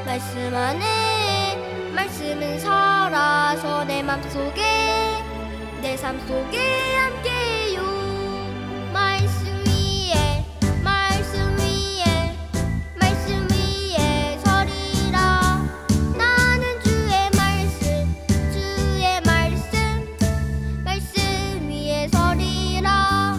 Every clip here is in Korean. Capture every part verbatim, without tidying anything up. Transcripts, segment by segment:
말씀 안에 말씀은 살아서 내 맘속에 내 삶 속에 함께요. 말씀 위에 말씀 위에 말씀 위에 서리라. 나는 주의 말씀 주의 말씀 말씀 위에 서리라.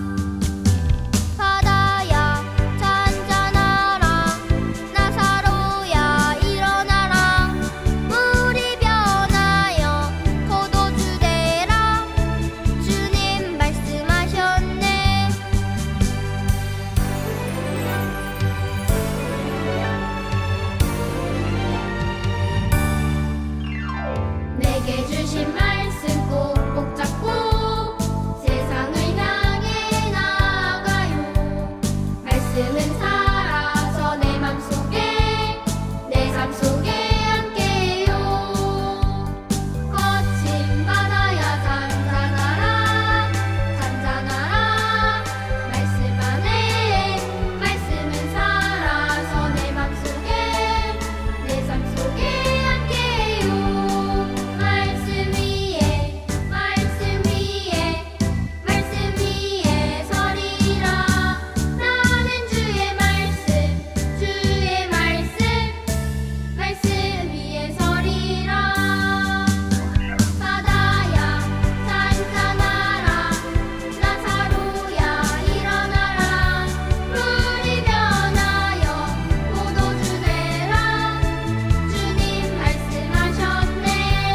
바다야 잔잔하라. 나사로야 일어나라. 물이 변하여 포도주되라. 주님 말씀하셨네. 내게 주신 말씀 꼭꼭 잡고 세상을 향해 나아가요. 말씀은 살아서 내 맘속에 내 삶 속에 함께요. 거친 바다야 잔잔하라 잔잔하라. 말씀 안에 말씀은 살아서 내 맘속에 내 삶 속에 함께요. 말씀 위에 말씀 위에 말씀 위에 서리라. 나는 주의 말씀 주의 말씀 말씀 위에 서리라. 바다야 잔잔하라. 나사로야 일어나라. 물이 변하여 포도주되라. 주님 말씀하셨네.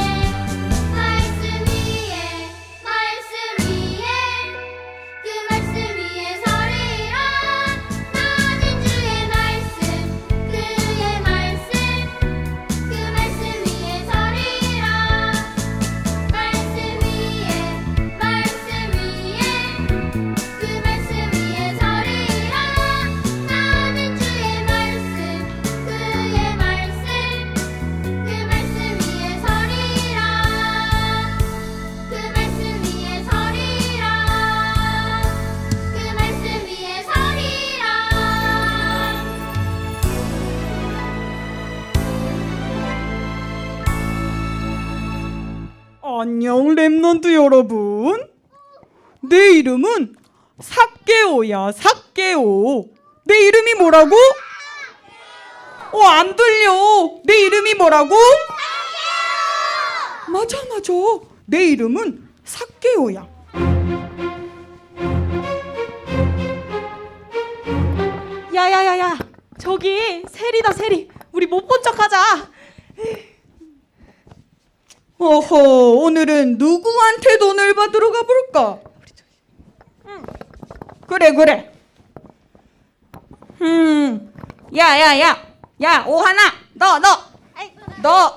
말씀 위에 말씀 위에 그 말씀 위에 서리라. 나는 주의 말씀 그의 말씀 그 말씀 위에 서리라. 말씀 위에 말씀 위에 그 말씀 위에 서리라. 나는 주의 말씀 그의 말씀 그 말씀 위에 서리라. 그 말씀 위에 서리라. 그 말씀 위에 서리라. 안녕 랩런트 여러분. 내 이름은 삭개오야 삭개오. 내 이름이 뭐라고? 어, 안 들려. 내 이름이 뭐라고? 맞아 맞아. 내 이름은 삭개오야. 야야야야, 저기 세리다 세리. 우리 못 본 척하자. 어허, 오늘은 누구한테 돈을 받으러 가볼까? 그래 그래. 음, 야야야, 야 오하나, 너 너, 너.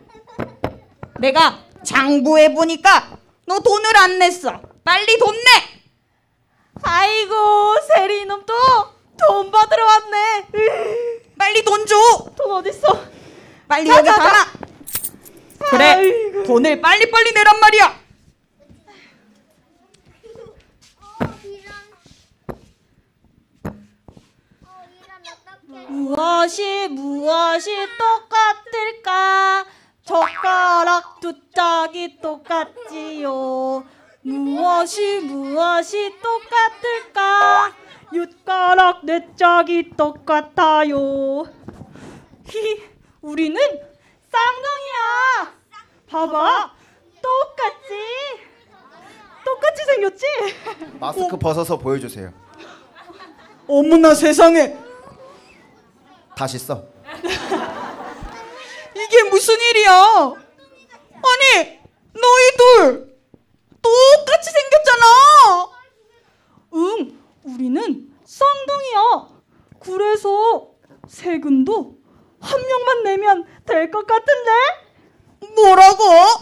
내가 장부해 보니까 너 돈을 안 냈어. 빨리 돈 내. 아이고 세리 이놈 또 돈 받으러 왔네. 빨리 돈 줘. 돈 어딨어? 빨리 자, 여기 자, 자. 담아. 그래, 아이고. 돈을 빨리빨리 내란 말이야. 무엇이 무엇이 똑같을까? 젓가락 두 짝이 똑같지요. 무엇이 무엇이 똑같을까? 윷가락 네 짝이 똑같아요. 히, 우리는 쌍둥이야. 봐봐, 똑같지? 똑같이 생겼지? 마스크 벗어서 보여주세요. 어머나 세상에, 다시 써. 이게 무슨 일이야? 아니, 너희들 똑같이 생겼잖아. 응, 우리는 쌍둥이야. 그래서 세금도 한 명만 내면 될 것 같은데? 뭐라고?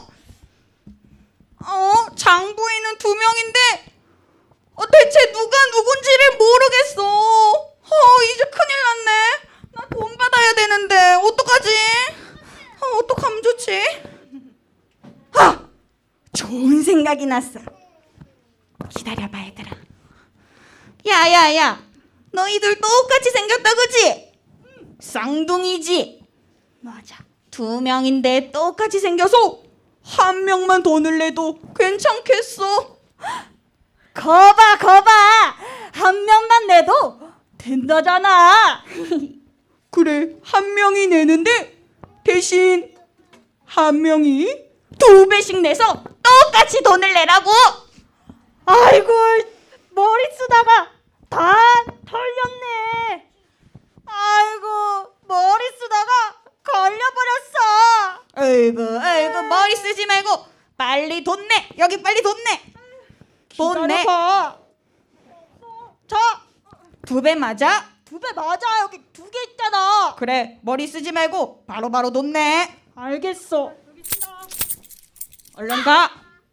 어, 장부인은 두 명인데 어, 대체 누가 누군지를 모르겠어. 어, 이제 큰일 났네. 나 돈 받아야 되는데 어떡하지? 어, 어떡하면 좋지? 아, 좋은 생각이 났어. 기다려봐 얘들아. 야야야, 너희들 똑같이 생겼다 그지? 쌍둥이지? 맞아. 두 명인데 똑같이 생겨서 한 명만 돈을 내도 괜찮겠어. 거봐 거봐, 한 명만 내도 된다잖아. 그래, 한 명이 내는데 대신 한 명이 두 배씩 내서 똑같이 돈을 내라고. 아이고, 머리 쓰다가 다 털렸네. 아이고, 머리 쓰다가 걸려버렸어. 아이고 아이고, 머리 쓰지 말고 빨리 돈 내. 여기 빨리 돈 내. 돈 내. 기다려봐. 자, 두 배 맞아? 두 배 맞아. 여기 두 개 있잖아. 그래, 머리 쓰지 말고 바로바로 돈 내. 알겠어. 얼른 가.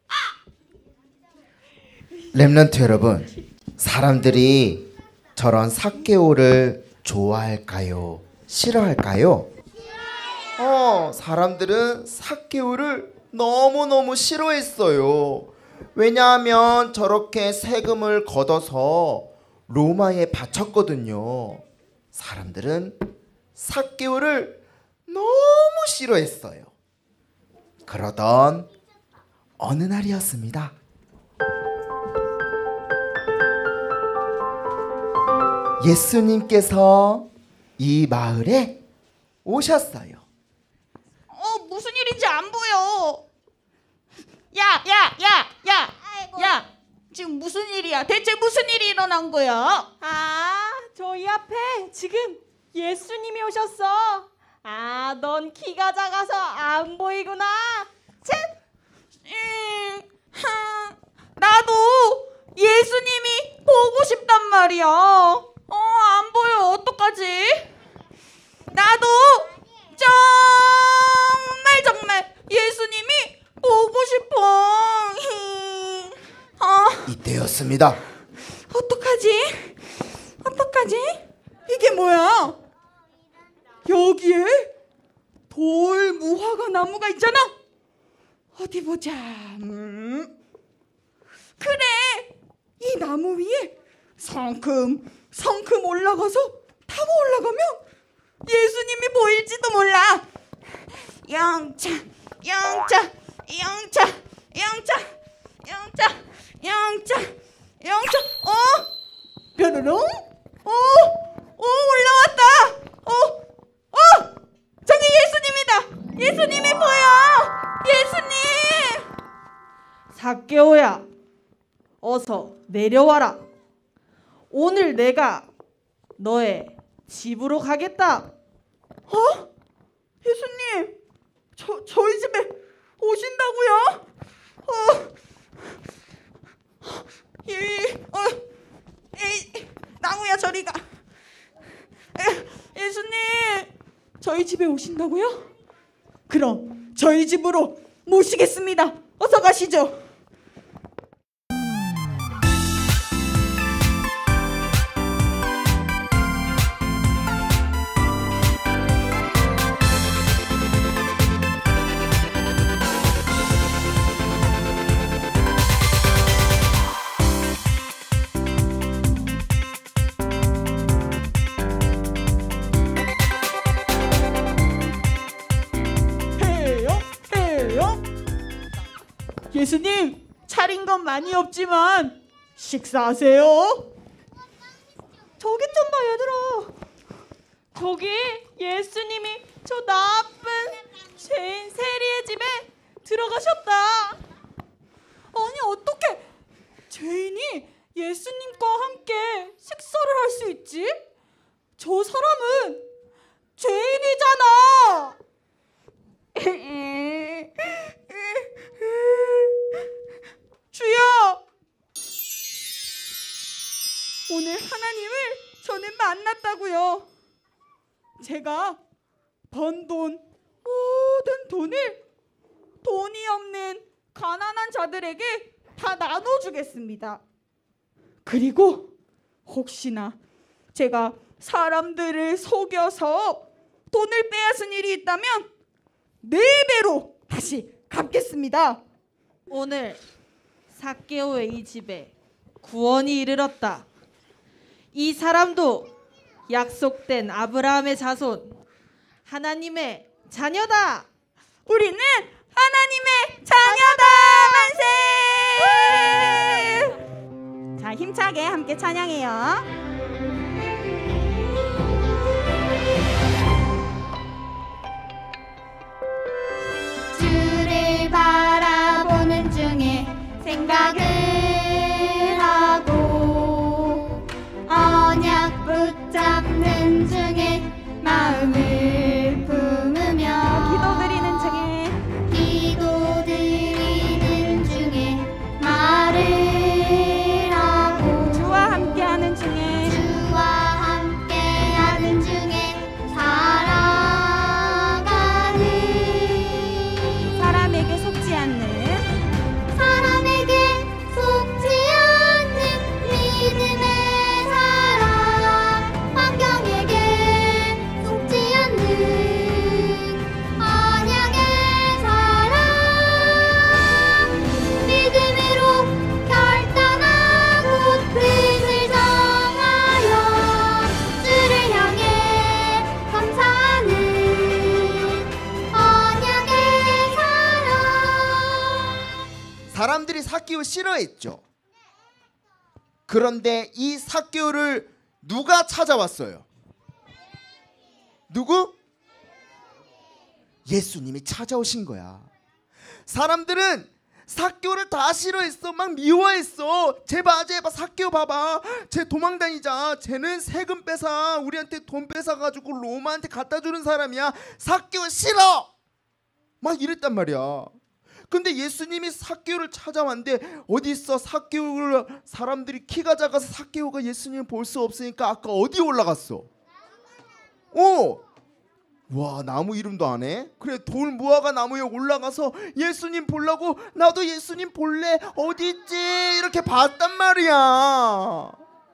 렘넌트 여러분, 사람들이 저런 삭개오를 좋아할까요? 싫어할까요? 어, 사람들은 삭개오를 너무너무 싫어했어요. 왜냐하면 저렇게 세금을 걷어서 로마에 바쳤거든요. 사람들은 삭개오를 너무 싫어했어요. 그러던 어느 날이었습니다. 예수님께서 이 마을에 오셨어요. 어, 무슨 일인지 안 보여. 야, 야, 야, 야, 야, 지금 무슨 일이야? 대체 무슨 일이 일어난 거야? 아, 저희 앞에 지금 예수님이 오셨어. 아, 넌 키가 작아서 안 보이구나. 쳇. 음, 하, 나도 예수님이 보고 싶단 말이야. 어, 안 보여. 어떡하지? 나도 정말 정말 예수님이 보고 싶어. 아, 이때였습니다. 어떡하지? 어떡하지? 이게 뭐야? 여기에 돌 무화과 나무가 있잖아. 어디 보자. 음. 그래, 이 나무 위에 성큼 성큼 올라가서 타고 올라가면 예수님이 보일지도 몰라. 영차, 영차, 영차, 영차, 영차, 영차, 영차. 어? 뾰로롱? 오, 오, 올라왔다. 어, 어, 저기 예수님이다. 예수님이 보여. 예수님. 삭개오야, 어서 내려와라. 오늘 내가 너의 집으로 가겠다. 어? 예수님, 저 저희 집에 오신다고요? 어, 예, 어, 에, 나무야 저리 가. 에, 예수님, 저희 집에 오신다고요? 그럼 저희 집으로 모시겠습니다. 어서 가시죠. 예수님, 차린 건 많이 없지만 식사하세요. 저기 좀 봐, 얘들아. 저기 예수님이 저 나쁜 죄인 세리의 집에 들어가셨다. 아니, 어떻게 죄인이 예수님과 함께 식사를 할 수 있지? 저 사람은 죄인이잖아. 주여, 오늘 하나님을 저는 만났다고요. 제가 번 돈, 모든 돈을 돈이 없는 가난한 자들에게 다 나눠주겠습니다. 그리고 혹시나 제가 사람들을 속여서 돈을 빼앗은 일이 있다면 네 배로 다시 갚겠습니다. 오늘 삭개오의 이 집에 구원이 이르렀다. 이 사람도 약속된 아브라함의 자손, 하나님의 자녀다. 우리는 하나님의 자녀다. 만세. 자, 힘차게 함께 찬양해요. 주를 바라보는 중에 생각을 하고 언약 붙잡는 중에 마음을 품으며 기도드리는 중에 기도드리는 중에 말을 하고 주와 함께하는 중에 주와 함께하는 중에 살아가는 사람에게 속지 않는 사람에게 속지 않는 믿음의 사랑 환경에게 속지 않는 언약의 사랑 믿음으로 결단하고 뜻을 정하여 주를 향해 감사하는 언약의 사랑. 사람들이 삭개오 싫어했죠. 그런데 이 삭개오를 누가 찾아왔어요? 누구? 예수님이 찾아오신 거야. 사람들은 삭개오를 다 싫어했어. 막 미워했어. 제발 제발 삭개오 봐봐. 쟤 도망다니자. 쟤는 세금 뺏어. 우리한테 돈 뺏어가지고 로마한테 갖다 주는 사람이야. 삭개오 싫어. 막 이랬단 말이야. 근데 예수님이 삭개오를 찾아왔는데 어디 있어? 삭개오를 사람들이 키가 작아서 삭개오가 예수님을 볼 수 없으니까 아까 어디 올라갔어? 어, 와 나무 이름도 안 해? 그래 돌 무화과 나무에 올라가서 예수님 보려고 나도 예수님 볼래 어디 있지? 이렇게 봤단 말이야.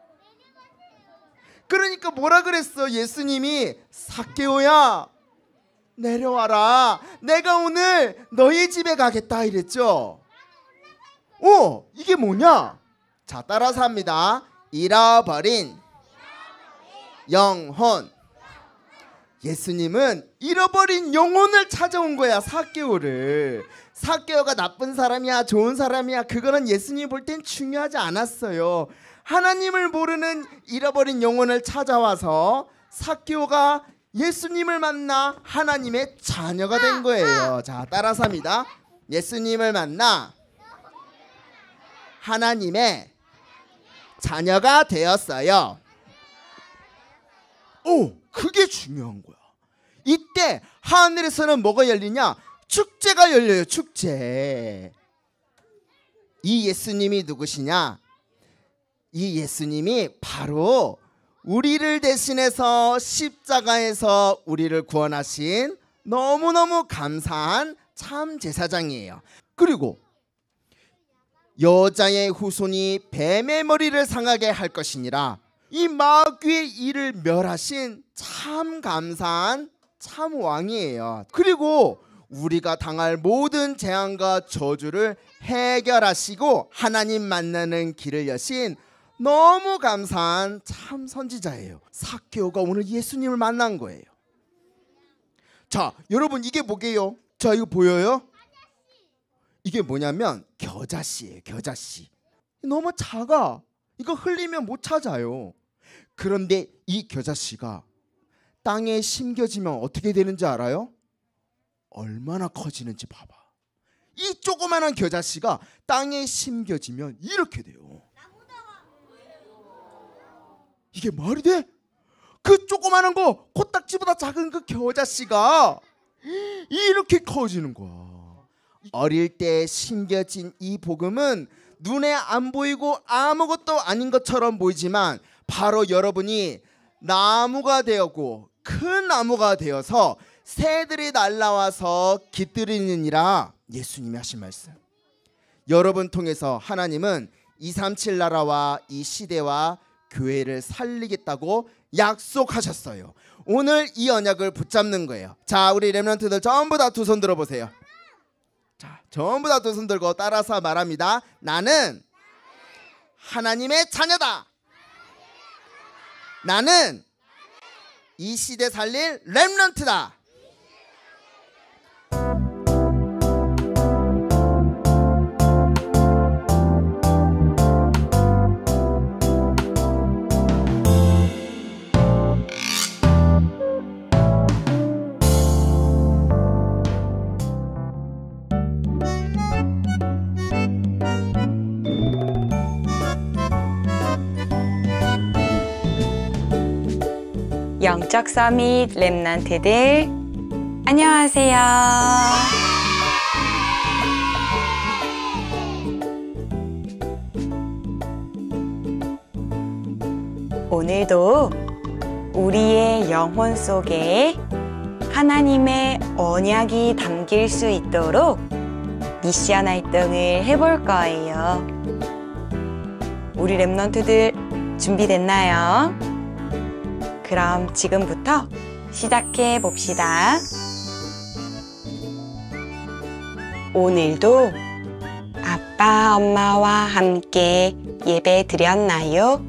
그러니까 뭐라 그랬어? 예수님이 삭개오야 내려와라. 내가 오늘 너희 집에 가겠다 이랬죠. 어, 이게 뭐냐? 자, 따라서 합니다. 잃어버린 영혼. 예수님은 잃어버린 영혼을 찾아온 거야. 삭개오를. 삭개오가 나쁜 사람이야 좋은 사람이야 그거는 예수님이 볼 땐 중요하지 않았어요. 하나님을 모르는 잃어버린 영혼을 찾아와서 삭개오가 예수님을 만나 하나님의 자녀가 된 거예요. 자, 따라서 합니다. 예수님을 만나 하나님의 자녀가 되었어요. 오, 그게 중요한 거야. 이때 하늘에서는 뭐가 열리냐? 축제가 열려요. 축제. 이 예수님이 누구시냐? 이 예수님이 바로 우리를 대신해서 십자가에서 우리를 구원하신 너무너무 감사한 참 제사장이에요. 그리고 여자의 후손이 뱀의 머리를 상하게 할 것이니라. 이 마귀의 일을 멸하신 참 감사한 참 왕이에요. 그리고 우리가 당할 모든 재앙과 저주를 해결하시고 하나님 만나는 길을 여신 너무 감사한 참 선지자예요. 삭개오가 오늘 예수님을 만난 거예요. 자, 여러분 이게 뭐게요? 자, 이거 보여요? 이게 뭐냐면 겨자씨예요. 겨자씨. 너무 작아. 이거 흘리면 못 찾아요. 그런데 이 겨자씨가 땅에 심겨지면 어떻게 되는지 알아요? 얼마나 커지는지 봐봐. 이 조그마한 겨자씨가 땅에 심겨지면 이렇게 돼요. 이게 말이 돼? 그 조그마한 거 코딱지보다 작은 그 겨자씨가 이렇게 커지는 거야. 어릴 때 심겨진 이 복음은 눈에 안 보이고 아무것도 아닌 것처럼 보이지만 바로 여러분이 나무가 되었고 큰 나무가 되어서 새들이 날아와서 깃들이느니라. 예수님이 하신 말씀. 여러분 통해서 하나님은 이백삼십칠 나라와 이 시대와 교회를 살리겠다고 약속하셨어요. 오늘 이 언약을 붙잡는 거예요. 자, 우리 렘넌트들 전부 다 두 손 들어보세요. 자, 전부 다 두 손 들고 따라서 말합니다. 나는 하나님의 자녀다. 나는 이 시대 살릴 렘넌트다. 영적 서밋 렘넌트들 안녕하세요. 오늘도 우리의 영혼 속에 하나님의 언약이 담길 수 있도록 미션 활동을 해볼 거예요. 우리 렘넌트들 준비됐나요? 그럼 지금부터 시작해 봅시다. 오늘도 아빠, 엄마와 함께 예배 드렸나요?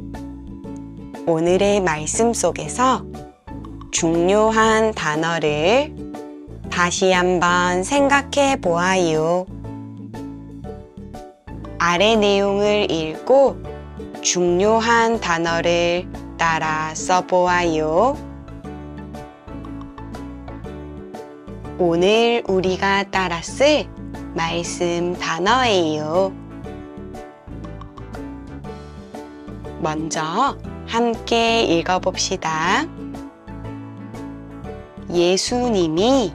오늘의 말씀 속에서 중요한 단어를 다시 한번 생각해 보아요. 아래 내용을 읽고 중요한 단어를 따라 써보아요. 오늘 우리가 따라 쓸 말씀 단어예요. 먼저 함께 읽어봅시다. 예수님이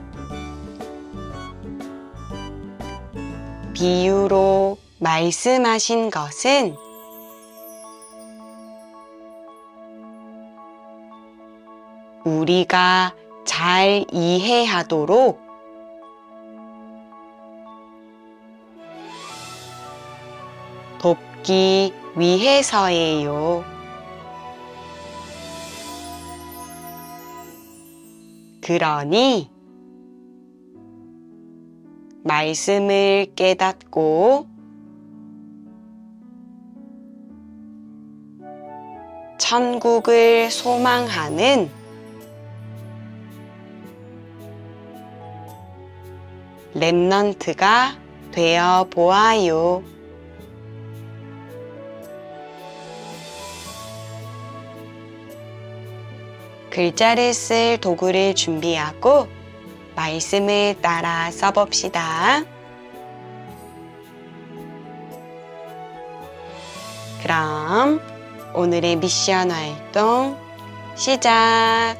비유로 말씀하신 것은 우리가 잘 이해하도록 돕기 위해서예요. 그러니 말씀을 깨닫고 천국을 소망하는 렘넌트가 되어 보아요. 글자를 쓸 도구를 준비하고 말씀을 따라 써봅시다. 그럼 오늘의 미션 활동 시작!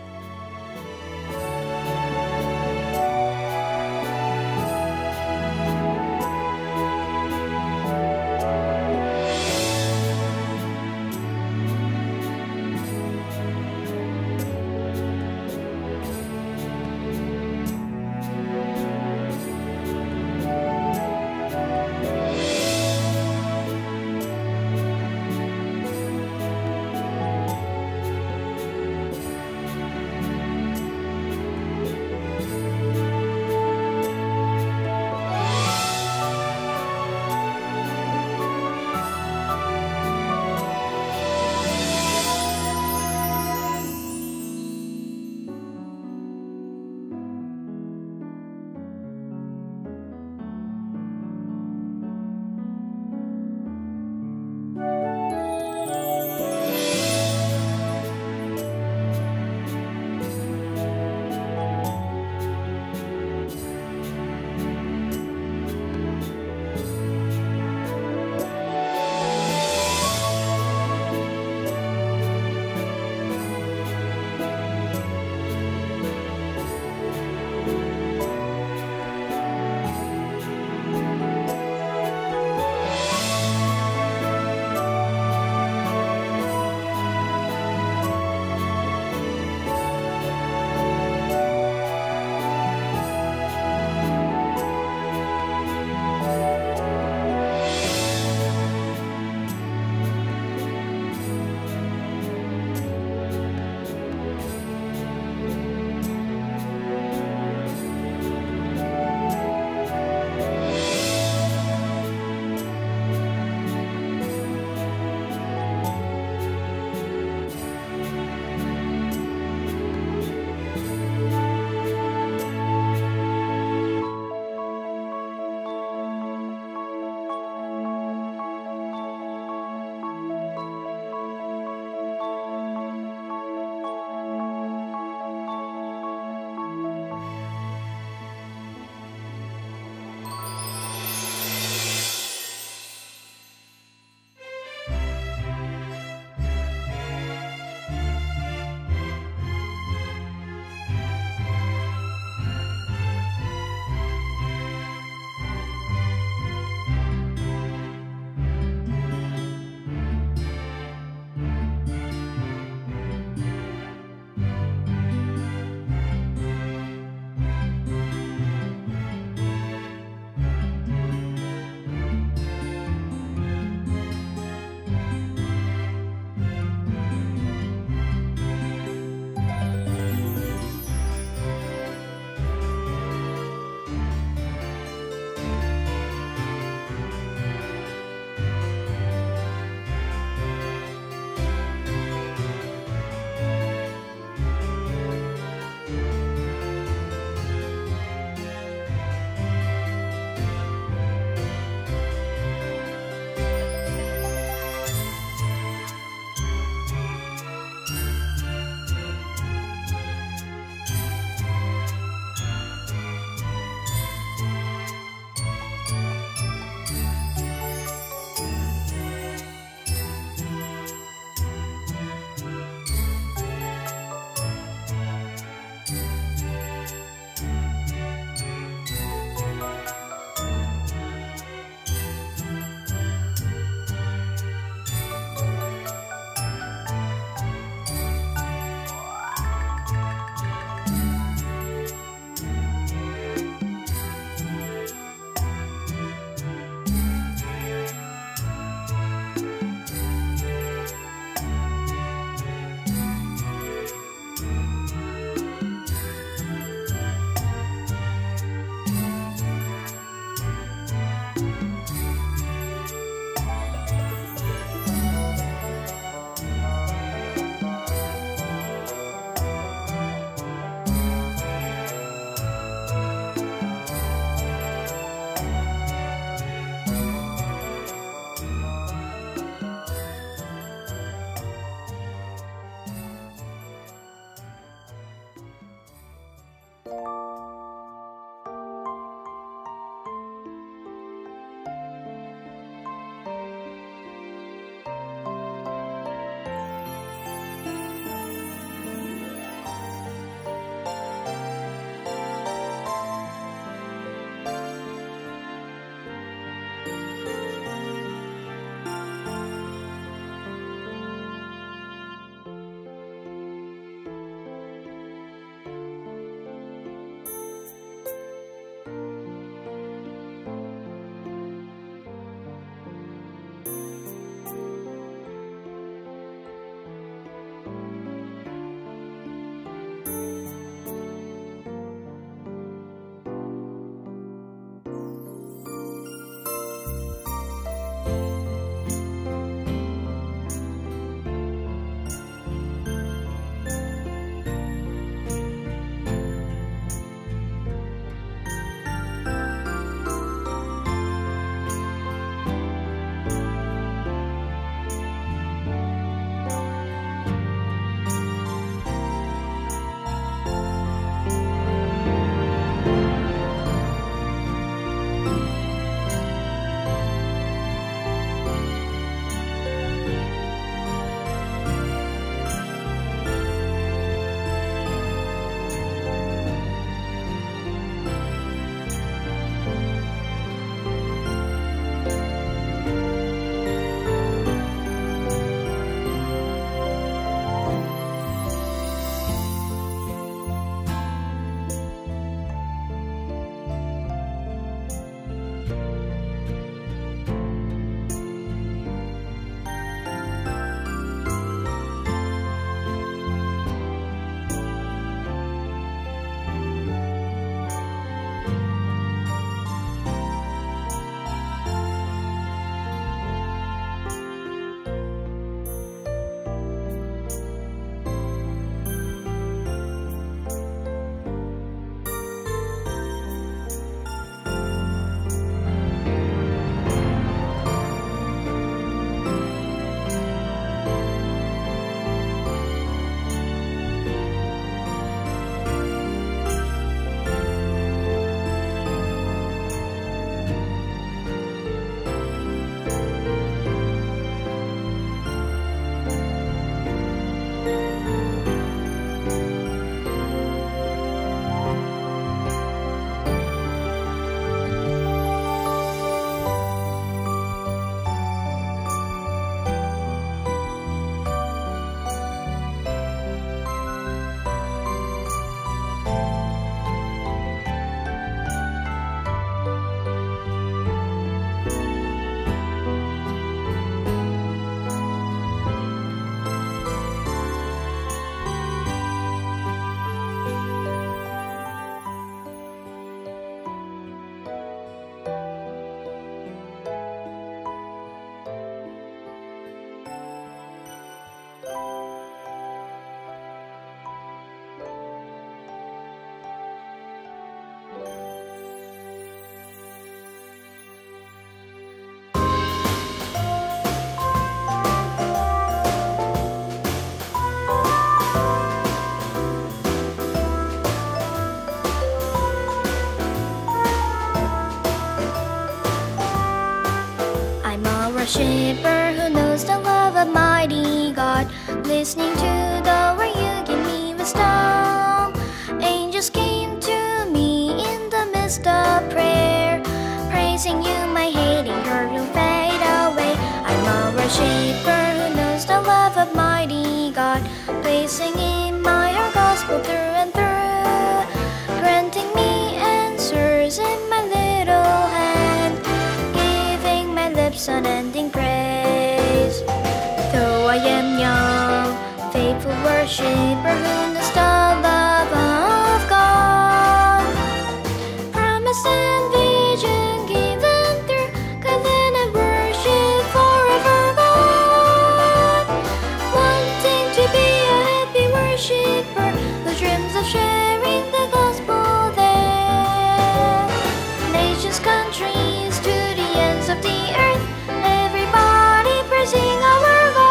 worshiper who knows the love of mighty God, listening to the word you give me wisdom. Angels came to me in the midst of prayer, praising you, my hating heart will fade away. I'm a worshiper who knows the love of mighty God, placing in my heart gospel through and through, granting me answers in my little hand, giving my lips unending praise. Though I am young, faithful worshiper who knows the love of God, promise and vision given through covenant worship forever God, wanting to be a happy worshiper who dreams of sharing the gospel there. Nations, countries, to the ends of the earth, everybody praising our God.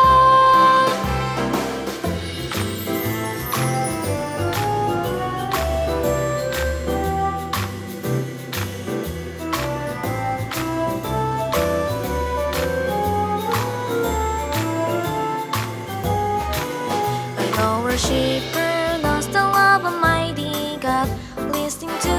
I'm a worshiper, lost the love of mighty God, listening to